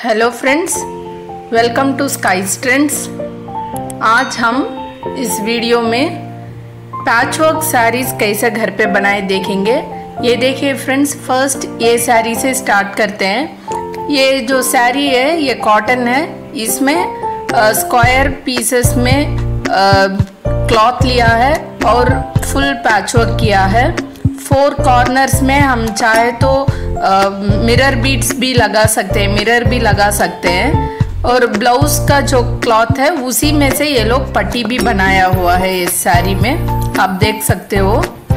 Hello friends, welcome to Skies Trends. आज हम इस वीडियो में पैचवर्क साड़ीज़ कैसे घर पे बनाए देखेंगे। ये देखिए फ्रेंड्स, फर्स्ट ये साड़ी से स्टार्ट करते हैं। ये जो साड़ी है ये कॉटन है। इसमें स्क्वायर पीसेस में क्लॉथ लिया है और फुल पैचवर्क किया है। 4 कॉर्नर्स में हम चाहे तो मिरर बीड्स भी लगा सकते हैं और ब्लाउज का जो क्लॉथ है उसी में से ये लोग पट्टी भी बनाया हुआ है। इस साड़ी में आप देख सकते हो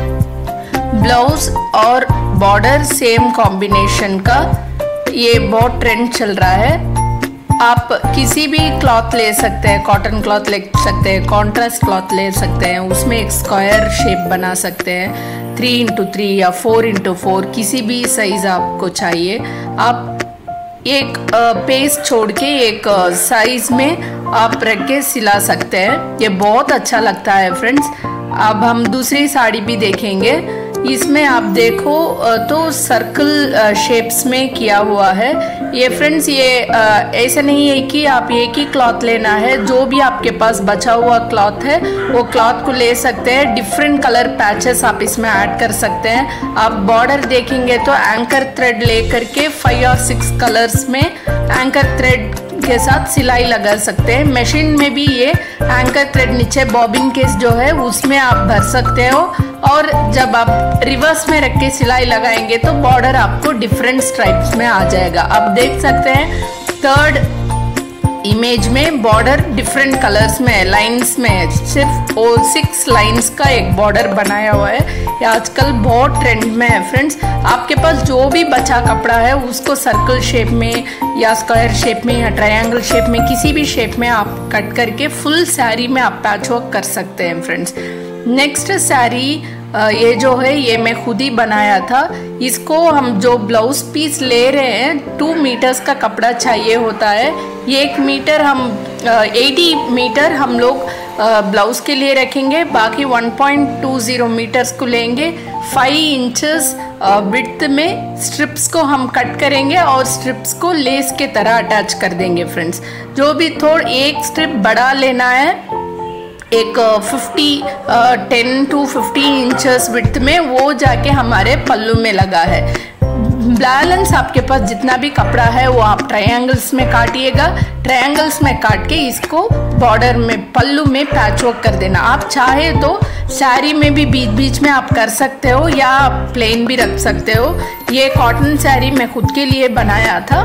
ब्लाउज और बॉर्डर सेम कॉम्बिनेशन का। ये बहुत ट्रेंड चल रहा है। आप किसी भी क्लॉथ ले सकते हैं, कॉटन क्लॉथ ले सकते हैं, कॉन्ट्रास्ट क्लॉथ ले सकते हैं, उसमें एक स्क्वायर शेप बना सकते हैं। 3x3 या 4x4 किसी भी साइज आपको चाहिए। आप एक पेज छोड़ के एक साइज में आप रख के सिला सकते हैं। ये बहुत अच्छा लगता है फ्रेंड्स। अब हम दूसरी साड़ी भी देखेंगे। इसमें आप देखो तो सर्कल शेप्स में किया हुआ है। ये फ्रेंड्स ये ऐसा नहीं है कि आप एक ही क्लॉथ लेना है। जो भी आपके पास बचा हुआ क्लॉथ है वो क्लॉथ को ले सकते हैं। डिफरेंट कलर पैचेस आप इसमें ऐड कर सकते हैं। आप बॉर्डर देखेंगे तो एंकर थ्रेड लेकर के 5 और 6 कलर्स में एंकर थ्रेड के साथ सिलाई लगा सकते हैं। मशीन में भी ये एंकर थ्रेड नीचे बॉबिन केस जो है उसमें आप भर सकते हो और जब आप रिवर्स में रख के सिलाई लगाएंगे तो बॉर्डर आपको डिफरेंट स्ट्राइप्स में आ जाएगा। आप देख सकते हैं थर्ड इमेज में बॉर्डर डिफरेंट कलर्स में, लाइंस में सिर्फ 6 लाइंस का एक बॉर्डर बनाया हुआ है। ये आजकल बहुत ट्रेंड में है फ्रेंड्स। आपके पास जो भी बचा कपड़ा है उसको सर्कल शेप में या स्क्वायर शेप में या ट्रायंगल शेप में किसी भी शेप में आप कट करके फुल साड़ी में आप पैचवर्क कर सकते हैं फ्रेंड्स। नेक्स्ट साड़ी ये जो है ये मैं खुद ही बनाया था। इसको हम जो ब्लाउज पीस ले रहे हैं 2 मीटर्स का कपड़ा चाहिए होता है। 1 मीटर हम 80 मीटर हम लोग ब्लाउज के लिए रखेंगे। बाकी 1.20 मीटर्स को लेंगे। 5 इंचेस विड्थ में स्ट्रिप्स को हम कट करेंगे और स्ट्रिप्स को लेस के तरह अटैच कर देंगे फ्रेंड्स। जो भी थोड़ा एक स्ट्रिप बड़ा लेना है, एक 10 to 15 इंचेस विड्थ में, वो जाके हमारे पल्लू में लगा है। बैलेंस आपके पास जितना भी कपड़ा है वो आप ट्रायंगल्स में काटिएगा। ट्रायंगल्स में काट के इसको बॉर्डर में पल्लू में पैचवर्क कर देना। आप चाहे तो साड़ी में भी बीच बीच में आप कर सकते हो या आप प्लेन भी रख सकते हो। ये कॉटन साड़ी मैं खुद के लिए बनाया था।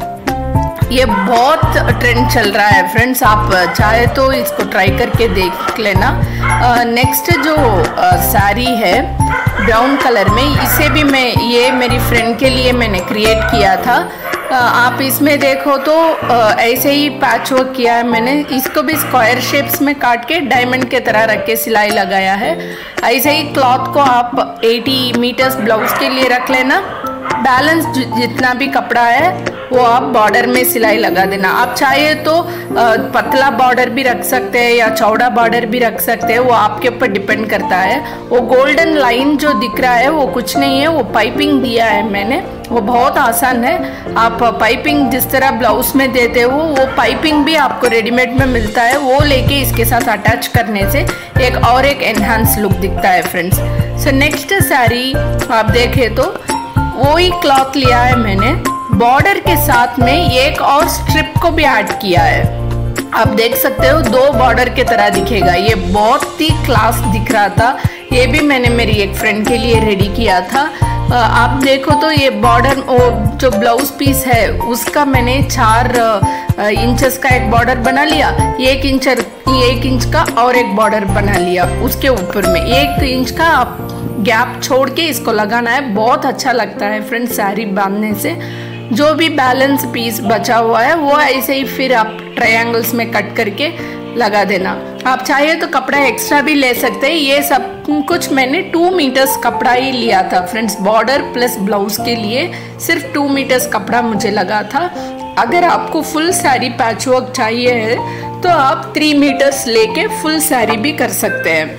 ये बहुत ट्रेंड चल रहा है फ्रेंड्स। आप चाहे तो इसको ट्राई करके देख लेना। नेक्स्ट जो साड़ी है ब्राउन कलर में, इसे भी ये मेरी फ्रेंड के लिए मैंने क्रिएट किया था। आप इसमें देखो तो ऐसे ही पैचवर्क किया है मैंने। इसको भी स्क्वायर शेप्स में काट के डायमंड के तरह रख के सिलाई लगाया है। ऐसे ही क्लॉथ को आप 80 मीटर्स ब्लाउज के लिए रख लेना। बैलेंस जितना भी कपड़ा है वो आप बॉर्डर में सिलाई लगा देना। आप चाहे तो पतला बॉर्डर भी रख सकते हैं या चौड़ा बॉर्डर भी रख सकते हैं, वो आपके ऊपर डिपेंड करता है। वो गोल्डन लाइन जो दिख रहा है वो कुछ नहीं है, वो पाइपिंग दिया है मैंने। वो बहुत आसान है। आप पाइपिंग जिस तरह ब्लाउज में देते हो वो पाइपिंग भी आपको रेडीमेड में मिलता है। वो लेके इसके साथ अटैच करने से एक एनहांस लुक दिखता है फ्रेंड्स। सो नेक्स्ट साड़ी आप देखें तो वही क्लॉथ लिया है मैंने। बॉर्डर के साथ में एक और स्ट्रिप को भी ऐड किया है। आप देख सकते हो 2 बॉर्डर के तरह दिखेगा। ये बहुत ही क्लास दिख रहा था। ये भी मैंने मेरी एक फ्रेंड के लिए रेडी किया था। आप देखो तो ये बॉर्डर जो ब्लाउज पीस है उसका मैंने 4 इंचेस का एक बॉर्डर बना लिया। 1 इंच का और एक बॉर्डर बना लिया। उसके ऊपर में 1 इंच का आप गैप छोड़ के इसको लगाना है। बहुत अच्छा लगता है फ्रेंड्स साड़ी बांधने से। जो भी बैलेंस पीस बचा हुआ है वो ऐसे ही फिर आप ट्रायंगल्स में कट करके लगा देना। आप चाहे तो कपड़ा एक्स्ट्रा भी ले सकते हैं। ये सब कुछ मैंने 2 मीटर्स कपड़ा ही लिया था फ्रेंड्स। बॉर्डर प्लस ब्लाउज के लिए सिर्फ 2 मीटर्स कपड़ा मुझे लगा था। अगर आपको फुल साड़ी पैचवर्क चाहिए है तो आप 3 मीटर्स लेके फुल साड़ी भी कर सकते हैं।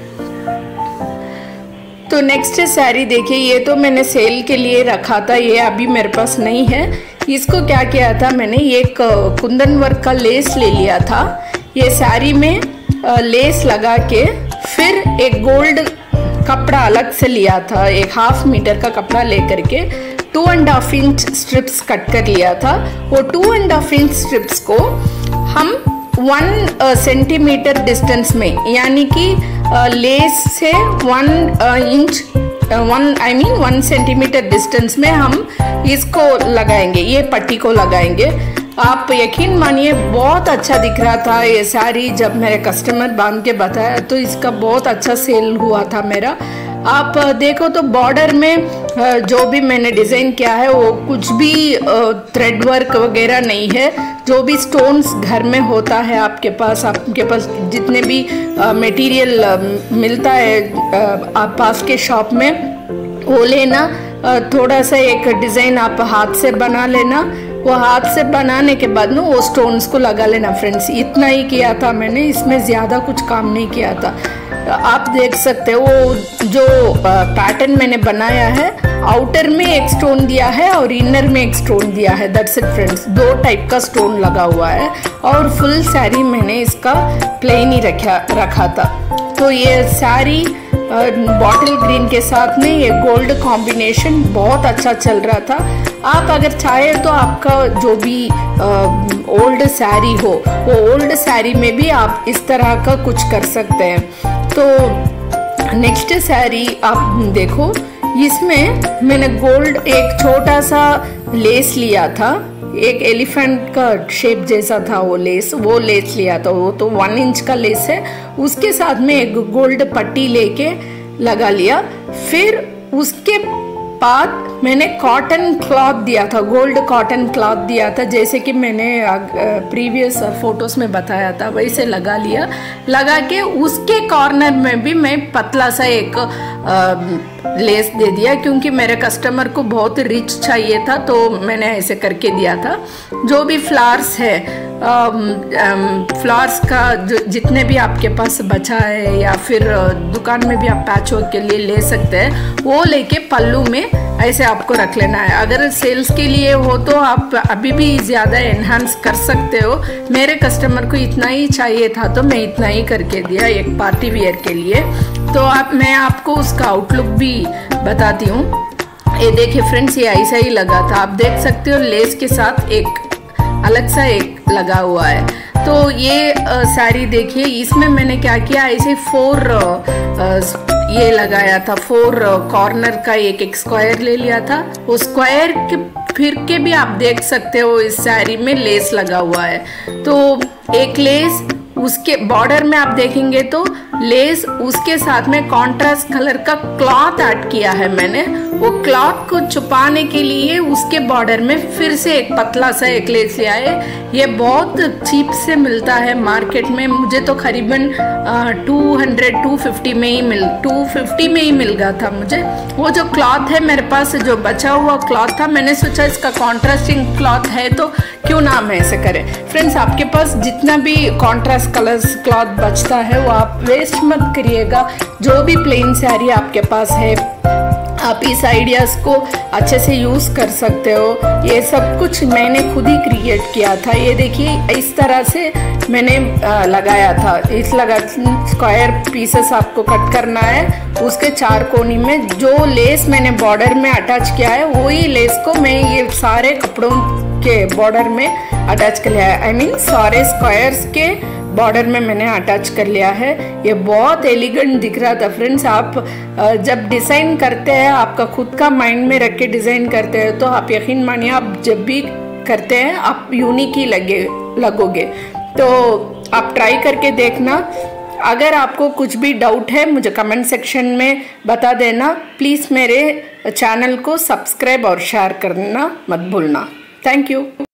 तो नेक्स्ट साड़ी देखिए, ये तो मैंने सेल के लिए रखा था, ये अभी मेरे पास नहीं है। इसको क्या किया था मैंने, एक कुंदन वर्क का लेस ले लिया था, ये साड़ी में लेस लगा के फिर एक गोल्ड कपड़ा अलग से लिया था, एक 1/2 मीटर का कपड़ा लेकर के 2.5 इंच स्ट्रिप्स कट कर लिया था। वो 2.5 इंच स्ट्रिप्स को हम 1 सेंटीमीटर डिस्टेंस में, यानी कि लेस से 1 सेंटीमीटर डिस्टेंस में हम इसको लगाएंगे, ये पट्टी को लगाएंगे। आप यकीन मानिए बहुत अच्छा दिख रहा था ये साड़ी। जब मेरे कस्टमर बांध के बताया तो इसका बहुत अच्छा सेल हुआ था मेरा। आप देखो तो बॉर्डर में जो भी मैंने डिज़ाइन किया है वो कुछ भी थ्रेड वर्क वगैरह नहीं है। जो भी स्टोन्स घर में होता है आपके पास जितने भी मटेरियल मिलता है आप पास के शॉप में, वो लेना। थोड़ा सा एक डिज़ाइन आप हाथ से बना लेना, वो हाथ से बनाने के बाद ना वो स्टोन्स को लगा लेना फ्रेंड्स। इतना ही किया था मैंने, इसमें ज़्यादा कुछ काम नहीं किया था। आप देख सकते हो वो जो पैटर्न मैंने बनाया है, आउटर में एक स्टोन दिया है और इनर में एक स्टोन दिया है। दैट्स इट फ्रेंड्स, 2 टाइप का स्टोन लगा हुआ है और फुल साड़ी मैंने इसका प्लेन ही रखा था। तो ये साड़ी बॉटल ग्रीन के साथ में ये गोल्ड कॉम्बिनेशन बहुत अच्छा चल रहा था। आप अगर चाहे तो आपका जो भी ओल्ड साड़ी हो, वो ओल्ड साड़ी में भी आप इस तरह का कुछ कर सकते हैं। तो नेक्स्ट साड़ी आप देखो, इसमें मैंने गोल्ड एक छोटा सा लेस लिया था, एक एलिफेंट का शेप जैसा था वो लेस लिया था। वो तो 1 इंच का लेस है, उसके साथ में एक गोल्ड पट्टी लेके लगा लिया। फिर उसके बाद मैंने कॉटन क्लॉथ दिया था, गोल्ड कॉटन क्लॉथ दिया था, जैसे कि मैंने प्रीवियस फोटोज में बताया था वैसे लगा लिया। लगा के उसके कॉर्नर में भी मैं पतला सा एक लेस दे दिया, क्योंकि मेरे कस्टमर को बहुत रिच चाहिए था, तो मैंने ऐसे करके दिया था। जो भी फ्लावर्स है, फ्लावर्स का जितने भी आपके पास बचा है या फिर दुकान में भी आप पैच वर्क के लिए ले सकते हैं, वो लेके पल्लू में ऐसे आपको रख लेना है। अगर सेल्स के लिए हो तो आप अभी भी ज़्यादा एनहांस कर सकते हो। मेरे कस्टमर को इतना ही चाहिए था तो मैं इतना ही करके दिया एक पार्टी वेयर के लिए। तो मैं आपको उसका आउटलुक भी बताती हूँ। ये देखिए फ्रेंड्स, ये ऐसा ही लगा था, आप देख सकते हो लेस के साथ एक अलग सा एक लगा हुआ है। तो ये साड़ी देखिए, इसमें मैंने क्या किया, ऐसे 4 ये लगाया था, 4 कॉर्नर का एक स्क्वायर ले लिया था। वो स्क्वायर के फिर के भी आप देख सकते हो इस साड़ी में लेस लगा हुआ है। तो एक लेस उसके बॉर्डर में आप देखेंगे तो लेस उसके साथ में कॉन्ट्रास्ट कलर का क्लॉथ ऐड किया है मैंने। वो क्लॉथ को छुपाने के लिए उसके बॉर्डर में फिर से एक पतला सा एक लेस लिया है। ये बहुत चीप से मिलता है मार्केट में, मुझे तो करीबन 250 में ही मिल गया था मुझे। वो जो क्लॉथ है मेरे पास, जो बचा हुआ क्लॉथ था, मैंने सोचा इसका कॉन्ट्रास्टिंग क्लॉथ है तो क्यों ना हम ऐसे करें। फ्रेंड्स, आपके पास जितना भी कॉन्ट्रास्ट कलर्स क्लॉथ बचता है वो आप वेस्ट मत करिएगा। जो भी प्लेन साड़ी आपके पास है, आप इस आइडियाज़ को अच्छे से यूज़ कर सकते हो। ये सब कुछ मैंने खुद ही क्रिएट किया था। ये देखिए इस तरह से मैंने लगाया था। इस स्क्वायर पीसेस आपको कट करना है, उसके 4 कोनी में जो लेस मैंने बॉर्डर में अटैच किया है वही लेस को मैं ये सारे कपड़ों के बॉर्डर में अटैच कर लिया है। I mean सारे स्क्वायर्स के बॉर्डर में मैंने अटैच कर लिया है। ये बहुत एलिगेंट दिख रहा था फ्रेंड्स। आप जब डिज़ाइन करते हैं, आपका खुद का माइंड में रख के डिज़ाइन करते हैं, तो आप यकीन मानिए आप जब भी करते हैं आप यूनिक ही लगोगे। तो आप ट्राई करके देखना। अगर आपको कुछ भी डाउट है मुझे कमेंट सेक्शन में बता देना। प्लीज़ मेरे चैनल को सब्सक्राइब और शेयर करना मत भूलना। Thank you.